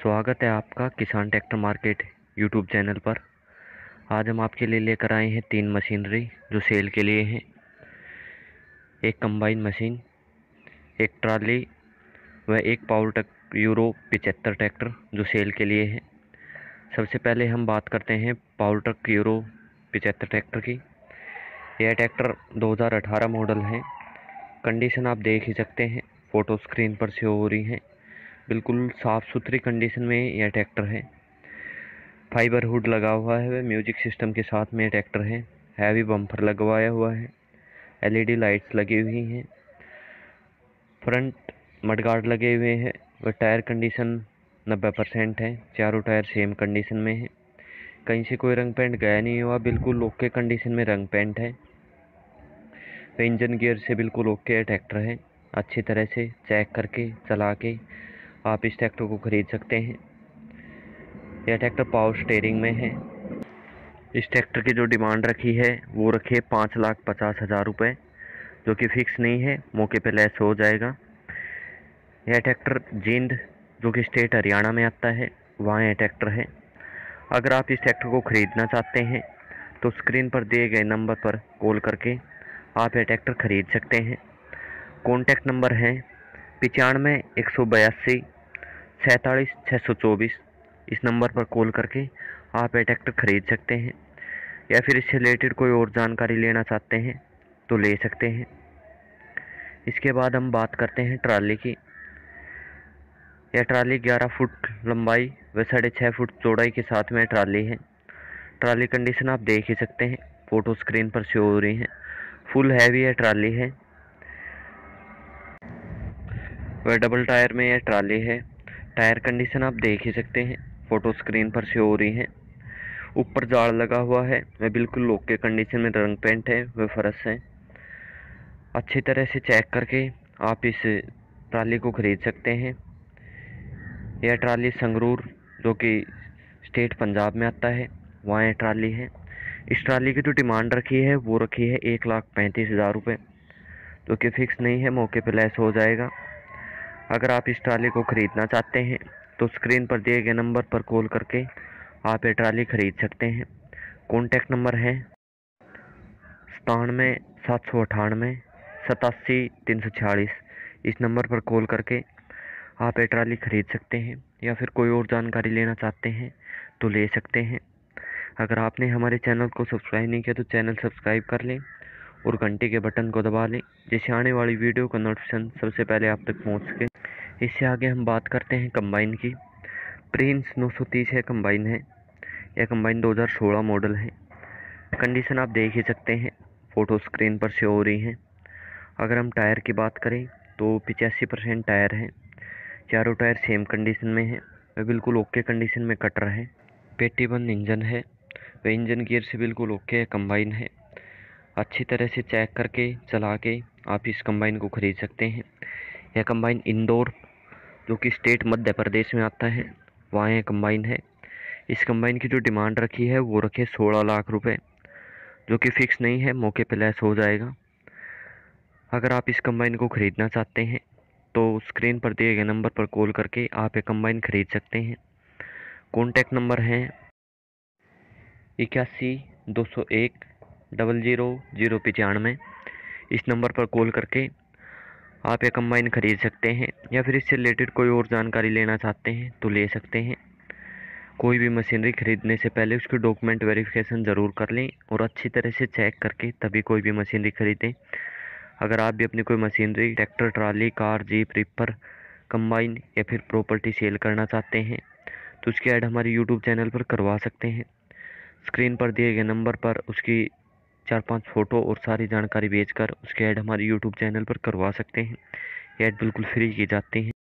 स्वागत है आपका किसान ट्रैक्टर मार्केट यूट्यूब चैनल पर। आज हम आपके लिए लेकर आए हैं 3 मशीनरी जो सेल के लिए हैं। एक कंबाइन मशीन, एक ट्रॉली व एक पावर ट्रक यूरो 75 ट्रैक्टर जो सेल के लिए है। सबसे पहले हम बात करते हैं पावर ट्रक यूरो 75 ट्रैक्टर की। यह ट्रैक्टर 2018 मॉडल है। कंडीशन आप देख ही सकते हैं, फ़ोटो स्क्रीन पर शो हो रही है। बिल्कुल साफ़ सुथरी कंडीशन में यह ट्रैक्टर है। फाइबर हुड लगा हुआ है, म्यूजिक सिस्टम के साथ में ट्रैक्टर है। हैवी बम्पर लगवाया हुआ है, एलईडी लाइट्स लगी हुई हैं, फ्रंट मडगार्ड लगे हुए हैं। व टायर कंडीशन 90% है। चारों टायर सेम कंडीशन में है, कहीं से कोई रंग पेंट गया नहीं हुआ, बिल्कुल ओके कंडीशन में रंग पेंट है। तो इंजन गियर से बिल्कुल ओके ट्रैक्टर है। अच्छी तरह से चेक करके चला के आप इस ट्रैक्टर को खरीद सकते हैं। यह ट्रैक्टर पावर स्टीयरिंग में है। इस ट्रैक्टर की जो डिमांड रखी है वो रखी है 5,50,000 रुपये, जो कि फिक्स नहीं है, मौके पे लेस हो जाएगा। यह ट्रैक्टर जींद जो कि स्टेट हरियाणा में आता है, वहाँ यह ट्रैक्टर है। अगर आप इस ट्रैक्टर को ख़रीदना चाहते हैं तो स्क्रीन पर दिए गए नंबर पर कॉल करके आप यह ट्रैक्टर ख़रीद सकते हैं। कॉन्टैक्ट नंबर है 95 182 47 624। इस नंबर पर कॉल करके आप यह ट्रैक्टर ख़रीद सकते हैं, या फिर इससे रिलेटेड कोई और जानकारी लेना चाहते हैं तो ले सकते हैं। इसके बाद हम बात करते हैं ट्राली की। यह ट्राली 11 फुट लंबाई व 6.5 फुट चौड़ाई के साथ में ट्राली है। ट्राली कंडीशन आप देख ही सकते हैं, फ़ोटो स्क्रीन पर शो हो रही है। फुल हैवी यह ट्राली है वह डबल टायर में यह ट्राली है। टायर कंडीशन आप देख ही सकते हैं, फ़ोटो स्क्रीन पर शो हो रही है। ऊपर जाड़ लगा हुआ है, वह बिल्कुल ओके कंडीशन में रंग पेंट है, वह फर्श है। अच्छी तरह से चेक करके आप इस ट्राली को ख़रीद सकते हैं। यह ट्राली संगरूर जो कि स्टेट पंजाब में आता है, वहाँ यह ट्राली है। इस ट्राली की जो डिमांड रखी है वो रखी है 1,35,000 रुपये, जो कि फिक्स नहीं है, मौके पर लेस हो जाएगा। अगर आप इस ट्राली को ख़रीदना चाहते हैं तो स्क्रीन पर दिए गए नंबर पर कॉल करके आप ये ट्राली ख़रीद सकते हैं। कॉन्टैक्ट नंबर है 97 798 87 346। इस नंबर पर कॉल करके आप ये ट्राली ख़रीद सकते हैं, या फिर कोई और जानकारी लेना चाहते हैं तो ले सकते हैं। अगर आपने हमारे चैनल को सब्सक्राइब नहीं किया तो चैनल सब्सक्राइब कर लें और घंटे के बटन को दबा लें, जिससे आने वाली वीडियो का नोटिफिकेशन सबसे पहले आप तक पहुंच सके। इससे आगे हम बात करते हैं कंबाइन की। प्रिंस 930 है कंबाइन है। यह कंबाइन 2016 मॉडल है। कंडीशन आप देख ही सकते हैं, फ़ोटो स्क्रीन पर शो हो रही है। अगर हम टायर की बात करें तो 85% टायर है। चारों टायर सेम कंडीशन में है, वह बिल्कुल ओके कंडीशन में कटर है। पेटी बंद इंजन है, वह इंजन गियर से बिल्कुल ओके कंबाइन है। अच्छी तरह से चेक करके चला के आप इस कंबाइन को ख़रीद सकते हैं। यह कंबाइन इंदौर जो कि स्टेट मध्य प्रदेश में आता है, वहाँ यह कंबाइन है। इस कंबाइन की जो डिमांड रखी है वो रखे 16 लाख रुपए, जो कि फिक्स नहीं है, मौके पे लेस हो जाएगा। अगर आप इस कंबाइन को ख़रीदना चाहते हैं तो स्क्रीन पर दिए गए नंबर पर कॉल करके आप ये कंबाइन ख़रीद सकते हैं। कॉन्टैक्ट नंबर है 81 201 00 095। इस नंबर पर कॉल करके आप ये कंबाइन ख़रीद सकते हैं, या फिर इससे रिलेटेड कोई और जानकारी लेना चाहते हैं तो ले सकते हैं। कोई भी मशीनरी ख़रीदने से पहले उसकी डॉक्यूमेंट वेरिफिकेशन ज़रूर कर लें और अच्छी तरह से चेक करके तभी कोई भी मशीनरी ख़रीदें। अगर आप भी अपनी कोई machinery, tractor, trolley, car, jeep, reaper, combine या फिर प्रॉपर्टी सेल करना चाहते हैं तो उसकी ऐड हमारे यूट्यूब चैनल पर करवा सकते हैं। स्क्रीन पर दिए गए नंबर पर उसकी 4-5 फ़ोटो और सारी जानकारी भेजकर उसकी ऐड हमारे यूट्यूब चैनल पर करवा सकते हैं। ये ऐड बिल्कुल फ्री की जाती है।